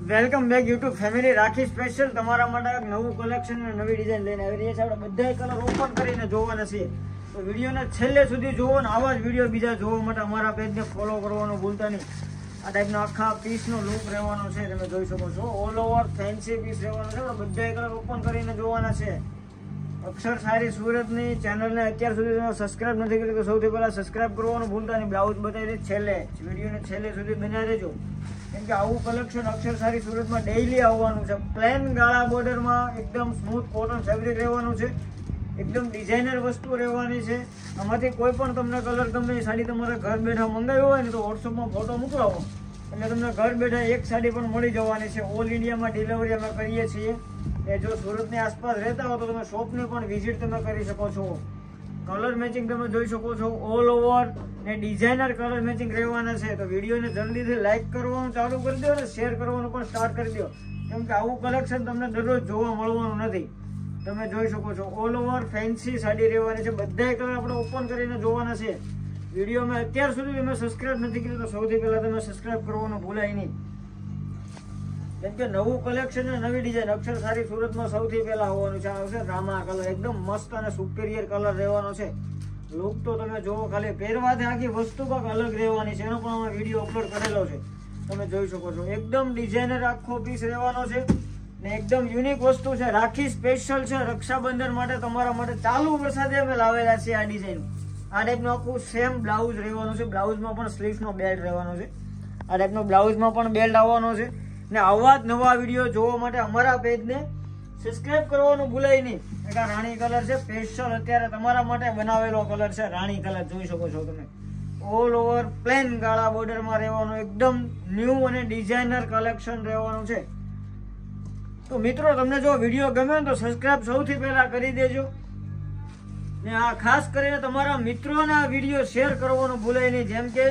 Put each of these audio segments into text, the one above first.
Welcome back YouTube family. Rakhi special તમારા માટે એક નવું કલેક્શન અને નવી ડિઝાઇન લઈને આવી રહી છે. આપણે બધા કલર ઓપન કરીને જોવાના છીએ, તો વિડીયોને છેલ્લે સુધી જોવો ને આવા જ વિડીયો બીજા જોવા માટે અમારા પેજને ફોલો કરવાનું ભૂલતા નહીં. આ ટાઈપનો આખા પીસનો લુક રહેવાનો છે, તમે જોઈ શકો છો. ઓલ ઓવર ફેન્સી પીસ રહેવાનો છે. આપણે બધા કલર ઓપન કરીને જોવાના છે. અક્ષર સારી સુરતની ચેનલને અત્યાર સુધી તમે સબસ્ક્રાઇબ નથી કરી તો સૌથી પહેલાં સબસ્ક્રાઇબ કરવાનું ભૂલતા નહીં. બ્લાઉઝ બતાવી દે છેલ્લે, વિડીયોને છેલ્લે સુધી બનાવી દેજો, કેમ કે આવું કલેક્શન અક્ષર સારી સુરતમાં ડેઈલી આવવાનું છે. પ્લેન ગાળા બોર્ડરમાં એકદમ સ્મૂથ કોટન ફેબ્રિક રહેવાનું છે. એકદમ ડિઝાઇનર વસ્તુ રહેવાની છે. આમાંથી કોઈ પણ તમને કલર ગમે એ સાડી તમારે ઘર બેઠા મંગાવી હોય ને તો વોટ્સઅપમાં ફોટો મોકલાવો એટલે તમને ઘર બેઠા એક સાડી પણ મળી જવાની છે. ઓલ ઇન્ડિયામાં ડિલિવરી અમે કરીએ છીએ. એ જો સુરતની આસપાસ રહેતા હો તો તમે શોપને પણ વિઝિટ તમે કરી શકો છો. કલર મેચિંગ તમે જોઈ શકો છો. ઓલ ઓવર ને ડિઝાઇનર કલર મેચિંગ રહેવાના છે. તો વિડીયોને જલ્દીથી લાઇક કરવાનું ચાલુ કરી દો અને શેર કરવાનું પણ સ્ટાર્ટ કરી દો, કેમ કે આવું કલેક્શન તમને દરરોજ જોવા મળવાનું નથી. તમે જોઈ શકો છો ઓલ ઓવર ફેન્સી સાડી રહેવાની છે. બધા કલર આપણે ઓપન કરીને જોવાના છે. વિડીયોમાં અત્યાર સુધી તમે સબસ્ક્રાઇબ નથી કર્યું તો સૌથી પહેલાં તમે સબસ્ક્રાઇબ કરવાનું ભૂલાય નહીં, કેમ કે નવું કલેક્શન અને નવી ડિઝાઇન અક્ષર સારી સુરતમાં સૌથી પહેલા હોવાનું છે. આવશે રામા કલર, એકદમ મસ્ત અને સુપેરિયર કલર રહેવાનો છે. લુક તો તમે જોવો, ખાલી પહેરવાથી આખી વસ્તુ કાંઈક અલગ રહેવાની છે. એનો પણ અમે વિડીયો અપલોડ કરેલો છે, તમે જોઈ શકો છો. એકદમ ડિઝાઇનર આખો પીસ રહેવાનો છે ને એકદમ યુનિક વસ્તુ છે. રાખી સ્પેશિયલ છે રક્ષાબંધન માટે, તમારા માટે ચાલુ વરસાદે અમે લાવેલા છે. આ ડિઝાઇન આ ટાઈપનું આખું સેમ બ્લાઉઝ રહેવાનું છે. બ્લાઉઝમાં પણ સ્લીવ્સનો બેલ્ટ રહેવાનો છે. આ ટાઈપનો બ્લાઉઝમાં પણ બેલ્ટ આવવાનો છે. ને આવા જ નવા વિડીયો જોવા માટે અમારા પેજને સબસ્ક્રાઇબ કરવાનું ભૂલાય નહીં. એક આ રાણી કલર છે, સ્પેશિયલ અત્યારે તમારા માટે બનાવેલો કલર છે. રાણી કલર જોઈ શકો છો તમે. ઓલ ઓવર પ્લેન ગાળા બોર્ડરમાં રહેવાનું એકદમ ન્યૂ અને ડિઝાઇનર કલેક્શન રહેવાનું છે. તો મિત્રો તમને જો વિડીયો ગમે તો સબસ્ક્રાઇબ સૌથી પહેલા કરી દેજો ને આ ખાસ કરીને તમારા મિત્રોને આ વિડીયો શેર કરવાનું ભૂલાય નહીં, જેમ કે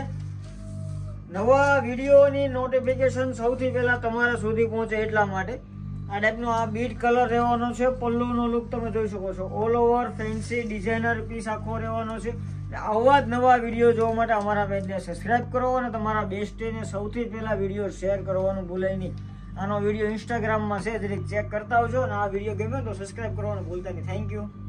નવા વિડીયોની નોટિફિકેશન સૌથી પહેલા તમારા સુધી પહોંચે એટલા માટે. આ ટાઈપનો આ બીટ કલર રહેવાનો છે. પલ્લુનો લુક તમે જોઈ શકો છો. All over fancy designer piece આખો રહેવાનો છે. આવા જ નવા વિડીયો જોવા માટે અમારા પેજને સબસ્ક્રાઇબ કરો અને તમારા બેસ્ટીને સૌથી પહેલા વિડીયો શેર કરવાનું ભૂલાય નહીં. આનો વિડીયો ઇન્સ્ટાગ્રામમાં છે, જરીક ચેક કરતા આવજો અને આ વિડીયો ગમે તો સબસ્ક્રાઇબ કરવાનું ભૂલતા નહીં. Thank you.